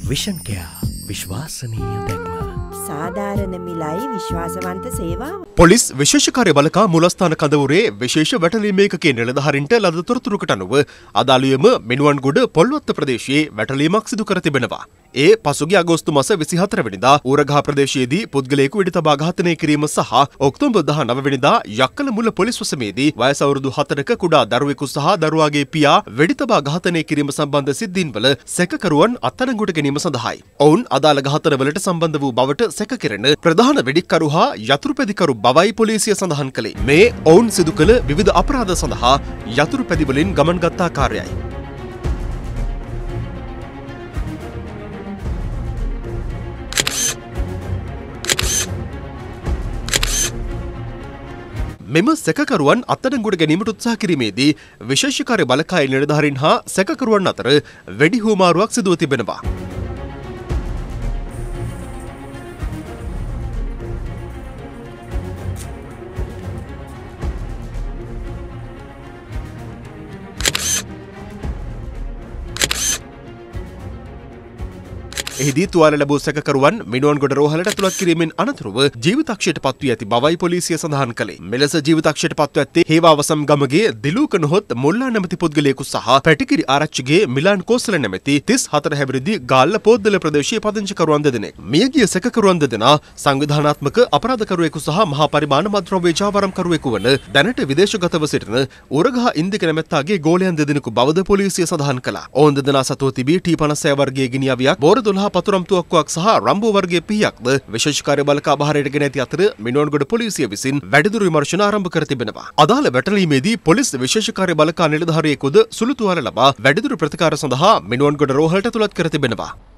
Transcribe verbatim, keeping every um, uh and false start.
Vision care විශ්වාසනීය දැක්ම. සාධාරණ මිලයි විශ්වාසවන්ත සේවාව. පොලිස් විශේෂ කාර්ය බළකා මූලස්ථාන කඳවුරේ විශේෂ වැටලීම් ඒකකයේ නිලධාරීන්ට ලද තොරතුරකට අනුව අදාළයම මෙනුවන්ගොඩ පොල්වත්ත ප්‍රදේශයේ වැටලීමක් සිදු කර තිබෙනවා. ඒ පසුගිය අගෝස්තු මාස විසිහතර වෙනිදා ඌරගහ ප්‍රදේශයේදී පුද්ගලයෙකු වෙඩි තබා ඝාතනය කිරීම සහ ඔක්තෝබර් දහනව වෙනිදා යක්කල මුල පොලිස් වසමේදී වයස අවුරුදු හතරක කුඩා දරුවෙකු සහ දරුවාගේ පියා වෙඩි තබා ඝාතනය කිරීම සම්බන්ධ සිද්ධීන්වල සැකකරුවන් අත්අඩංගුවට ගැනීම සඳහායි. ඔවුන් අදාළ ඝාතනවලට සම්බන්ධ වූ බවට සැකකෙරෙන ප්‍රධාන වෙඩික්කරු හා යතුරුපැදිකරු බවයි පොලිසිය සඳහන් කළේ. මේ ඔවුන් සිදු කළ විවිධ අපරාධ සඳහා යතුරුපැදිවලින් ගමන් ගත් ආකාරයයි. මෙම සැකකරුවන් අත්අඩංගුවට ගැනීමට උත්සාහ කිරීමේදී විශේෂ කාර්ය බළකායේ නිලධාරීන් හා සැකකරුවන් අතර වෙඩි හුවමාරුවක් සිදුව තිබෙනවා. එහිදී තුවාල ලැබූ සැකකරුවන් මිනුවන්ගොඩ රෝහලට ඇතුළත් කිරීමෙන් අනතුරුව ජීවිතක්ෂයට පත්වී ඇති බවයි පොලිසිය සඳහන් කළේ. මෙලෙස ජීවිතක්ෂයට පත්ව ඇත්තේ හේවාවසම් ගමගේ දිලූක නොහොත් මුල්ලා නැමැති පුද්ගලයෙකු සහ පැටිකිරි ආරච්චිගේ මිලාන් කෝසල නැමැති තිස් හතර හැවිරිදි ගාල්ල පොද්දල ප්‍රදේශයේ පදිංචිකරුවන් දෙදෙනෙක්. මියගිය සැකකරුවන් දෙදෙනා සංවිධානාත්මක අපරාධකරුවෙකු සහ මහා පරිමාණ මත්ද්‍රව්‍ය ජාවාරම්කරුවෙකු වන දැනට විදේශගතව සිටින ඌරගහ ඉන්දික නැමැත්තාගේ ගෝලයන් දෙදෙනෙකු බවද පොලිසිය සඳහන් කළා. ඔවුන් දෙදෙනා සතුව තිබී ටී පනස් වර්ගයේ ගිනි අවියක් බෝර දොළහ පතුරම් තුවක්කුවක් සහ රම්බෝ වර්ගයේ පිහියක්ද විශේෂ කාර්ය බළකා බහරයට ගෙන ඇති අතර මිනුවන්ගොඩ පොලිසිය විසින් වැඩිදුර විමර්ශන ආරම්භ කර තිබෙනවා. අදාළ වැටලීමේදී පොලිස් විශේෂ කාර්ය බළකා නිලධාරියෙකුද සුළු තුවාල ලබා වැඩිදුර ප්‍රතිකාර සඳහා මිනුවන්ගොඩ රෝහලට ඇතුළත් කර තිබෙනවා.